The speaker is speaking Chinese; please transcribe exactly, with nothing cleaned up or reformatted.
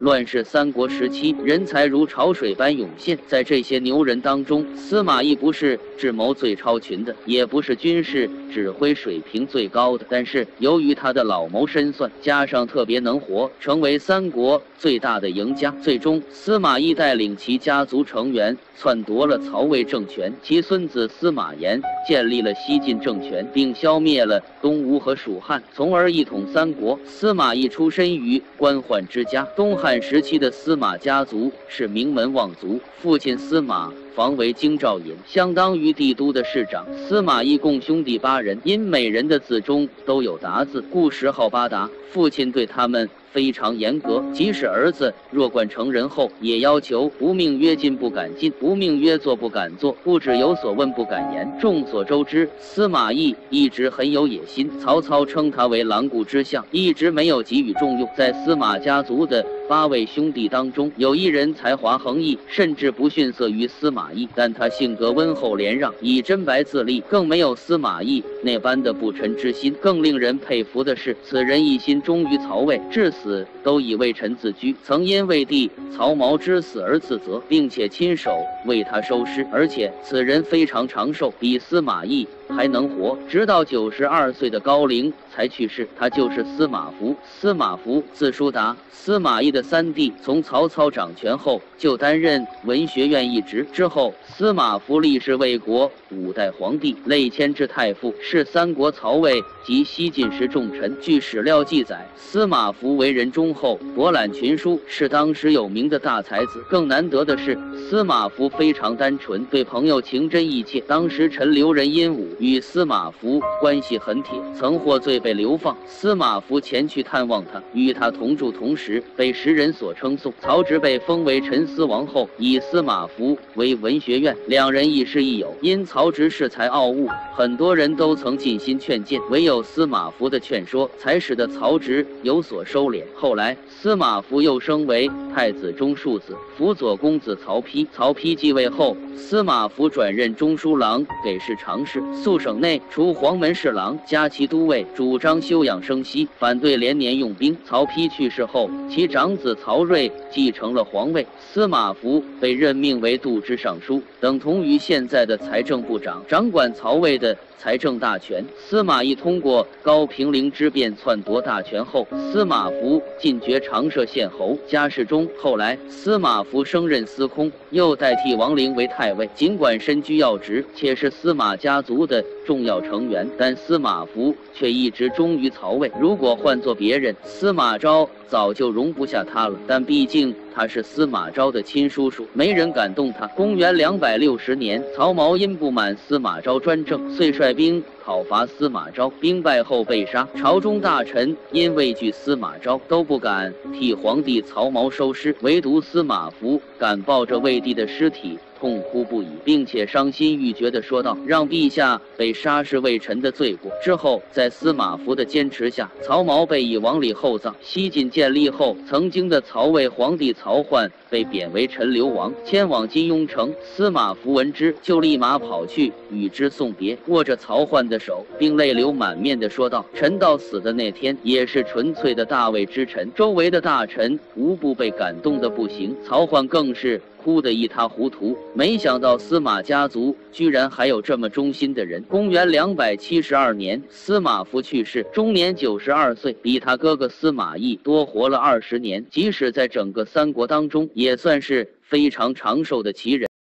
乱世三国时期，人才如潮水般涌现。在这些牛人当中，司马懿不是智谋最超群的，也不是军事指挥水平最高的，但是由于他的老谋深算，加上特别能活，成为三国最大的赢家。最终，司马懿带领其家族成员篡夺了曹魏政权，其孙子司马炎建立了西晋政权，并消灭了东吴和蜀汉，从而一统三国。司马懿出身于官宦之家，东汉时期的司马家族是名门望族，父亲司马防为京兆尹，相当于帝都的市长。司马懿共兄弟八人，因每人的字中都有达字，故谥号八达。父亲对他们非常严格，即使儿子弱冠成人后，也要求不命曰进不敢进，不命曰坐不敢坐，不只有所问不敢言。众所周知，司马懿一直很有野心，曹操称他为狼顾之相，一直没有给予重用。在司马家族的八位兄弟当中，有一人才华横溢，甚至不逊色于司马懿，但他性格温厚廉让，以真白自立，更没有司马懿那般的不臣之心。更令人佩服的是，此人一心忠于曹魏，至死都以魏臣自居，曾因魏帝曹髦之死而自责，并且亲手为他收尸。而且此人非常长寿，比司马懿还能活，直到九十二岁的高龄才去世。他就是司马孚。司马孚字叔达，司马懿的三弟，从曹操掌权后就担任文学院一职。之后，司马孚历仕魏国五代皇帝，累迁至太傅，是三国曹魏及西晋时重臣。据史料记载，司马孚为人忠厚，博览群书，是当时有名的大才子。更难得的是，司马孚非常单纯，对朋友情真意切。当时陈留人殷武与司马孚关系很铁，曾获罪被流放。司马孚前去探望他，与他同住同时，被时人所称颂。曹植被封为陈思王后，以司马孚为文学院，两人亦师亦友。因曹植恃才傲物，很多人都曾尽心劝谏，唯有司马孚的劝说，才使得曹植有所收敛。后来，司马孚又升为太子中庶子，辅佐公子曹丕。曹丕继位后，司马孚转任中书郎，给事常侍。肃省内除黄门侍郎，加其都尉，主张休养生息，反对连年用兵。曹丕去世后，其长子曹睿继承了皇位，司马孚被任命为度支尚书，等同于现在的财政部长，掌管曹魏的财政大权。司马懿通过高平陵之变篡夺大权后，司马孚进爵长社县侯，加侍中。后来，司马孚升任司空，又代替王陵为太尉。尽管身居要职，且是司马家族的重要成员，但司马孚却一直忠于曹魏。如果换做别人，司马昭早就容不下他了，但毕竟他是司马昭的亲叔叔，没人敢动他。公元两百六十年，曹髦因不满司马昭专政，遂率兵讨伐司马昭，兵败后被杀。朝中大臣因畏惧司马昭，都不敢替皇帝曹髦收尸，唯独司马孚敢抱着魏帝的尸体痛哭不已，并且伤心欲绝地说道：“让陛下被杀是魏臣的罪过。”之后，在司马孚的坚持下，曹髦被以王礼厚葬。西晋建立后，曾经的曹魏皇帝曹奂被贬为陈留王，迁往金庸城。司马孚闻之，就立马跑去与之送别，握着曹奂的手，并泪流满面地说道：“臣到死的那天，也是纯粹的大魏之臣。”周围的大臣无不被感动得不行，曹奂更是哭得一塌糊涂。没想到司马家族居然还有这么忠心的人。公元两百七十二年，司马孚去世，终年九十二岁，比他哥哥司马懿多活了二十年。即使在整个三国当中，也算是非常长寿的奇人。